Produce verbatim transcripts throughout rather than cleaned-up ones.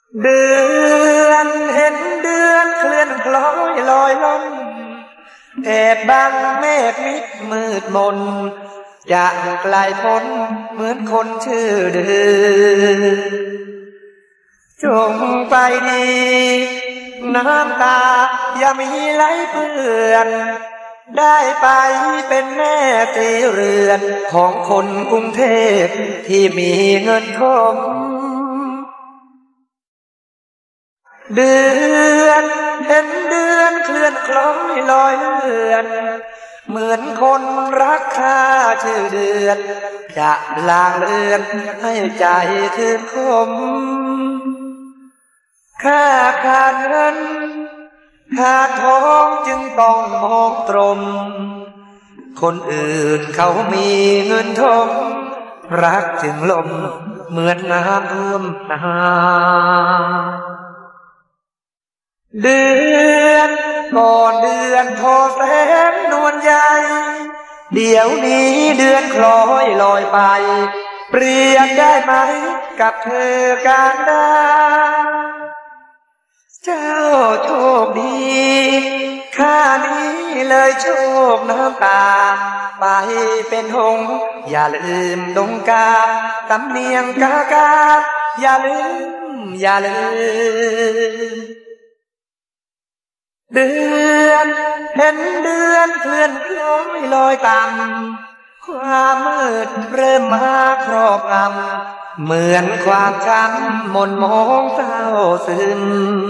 เดือนเห็นเดือนเคลื่อนคล้อยลอยล่องแอบบังเมฆมิดมืดมนจะไกลพ้นเหมือนคนชื่อเดือนจงไปดีน้ำตาอย่ามีไหลเปื้อนได้ไปเป็นแม่สีเรือนของคนกรุงเทพที่มีเงินทองเดือนเห็นเดือนเคลื่อนคล้อยลอยเลื่อนเหมือนคนรักข้าชื่อเดือนจะลางเลือนให้ใจคืนคมข้าขาดเงินขาดทองจึงต้องมองตรงคนอื่นเขามีเงินทองรักจึงลมเหมือนน้ำท่วมนาเดือนก่อนเดือนทอแสงนวลใหญ่เดี๋ยวนี้เดือนคล้อยลอยไปเปรียบได้ไหมกับเธอการดาเจ้าโชคดีข้านี้เลยโชคน้ำตาไปเป็นหงส์อย่าลืมดงกาตำเนียงกากาอย่าลืมอย่าลืมเดือนเห็นเดือนเคลื่อนคล้อยลอยต่ำความมืดเริ่มมาครอบงำเหมือนความช้ำหม่นมองเศร้าซึม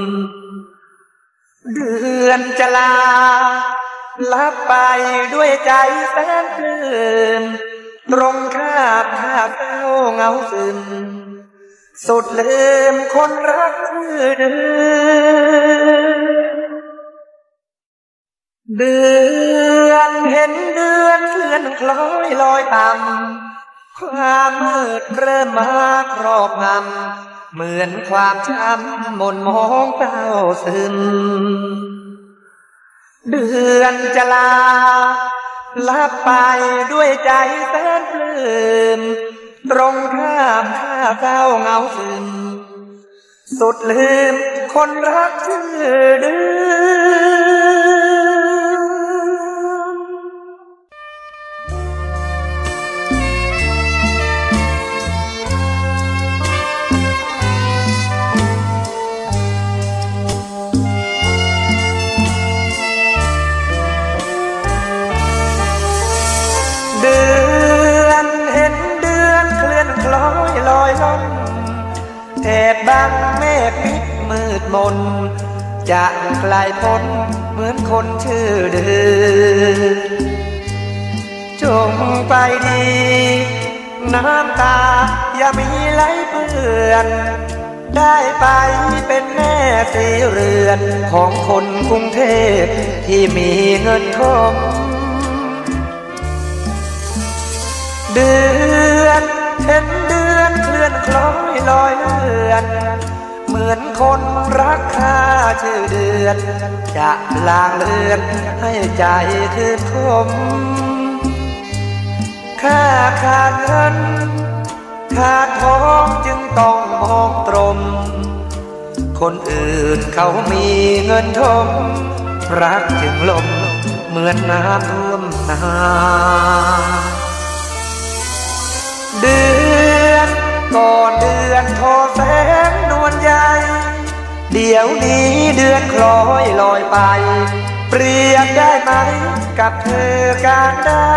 เดือนจะลาลับไปด้วยใจแสนปลื้มตรงข้ามข้าเศร้าเงาซึมสุดลืมคนรักชื่อเดือนเดือนเห็นเดือนเคลื่อนคล้อยลอยต่ำความมืดเริ่มมาครอบงำเหมือนความช้ำหม่นมองเศร้าซึมเดือนจะลาลับไปด้วยใจแสนปลื้มตรงข้ามข้าเศร้าเงาซึมสุดลืมคนรักชื่อเดือนเดือนเห็นเดือนเคลื่อนคล้อยลอยล่องแอบบังเมฆมิดมืดมนจะไกลพ้นเหมือนคนชื่อเดือนจงไปดีน้ำตาอย่ามีไหลเปื้อนได้ไปเป็นแม่สีเรือนของคนกรุงเทพที่มีเงินทองเดือนเห็นเดือนเคลื่อนคล้อยลอยเลื่อนเหมือนคนรักข้าชื่อเดือนจะลางเลือนให้ใจคืนคมข้าขาดเงินขาดทองจึงต้องมองตรงคนอื่นเขามีเงินทองรักจึงลมเหมือนน้ำท่วมนาเดือนก่อนเดือนทอแสงนวลใหญ่เดี๋ยวนี้เดือนคล้อยลอยไปเปรียบได้ไหมกับเธอการดา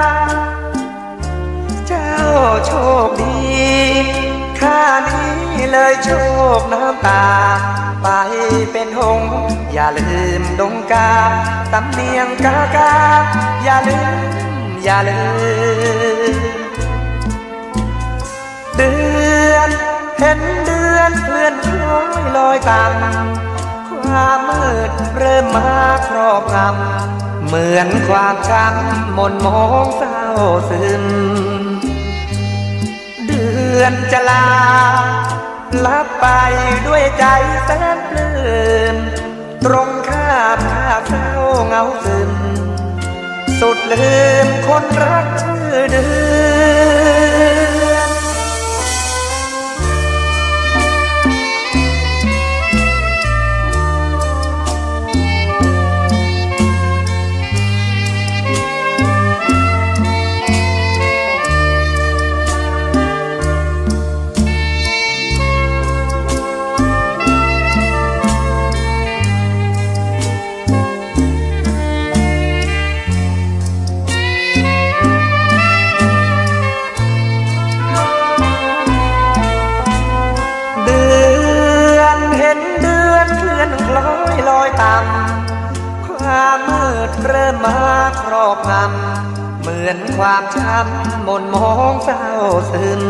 เจ้าโชคดีข้านี้เลยโชคน้ำตาไปเป็นหงส์อย่าลืมดงกาตำเนียงกากาอย่าลืมอย่าลืมเดือนเห็นเดือนเคลื่อนคล้อยลอยต่ำความมืดเริ่มมาครอบงำเหมือนความช้ำหม่นมองเศร้าซึมเดือนจะลาลับไปด้วยใจแสนปลื้มตรงข้ามข้าเศร้าเงาซึมสุดลืมคนรักชื่อเดือนเริ่มมาครอบงำเหมือนความช้ำหม่นมองเศร้าซึม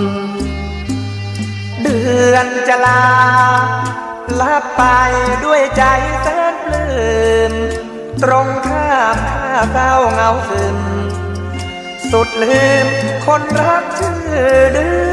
เดือนจะลาลับไปด้วยใจแสนปลื้มตรงข้ามข้าเศร้าเงาซึมสุดลืมคนรักชื่อเดือน